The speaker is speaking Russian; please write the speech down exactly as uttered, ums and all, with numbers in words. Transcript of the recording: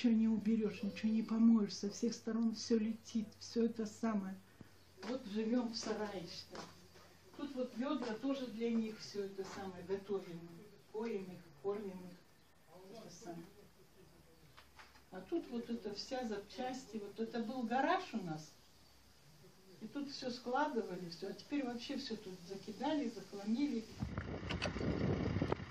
ничего не уберешь, ничего не помоешь, со всех сторон все летит, все это самое. Вот живем в сарае, считай. Тут вот ведра тоже для них все это самое готовим, поем их, кормим их. Это самое. А тут вот это вся запчасти, вот это был гараж у нас. И тут все складывали, все, а теперь вообще все тут закидали, захламили.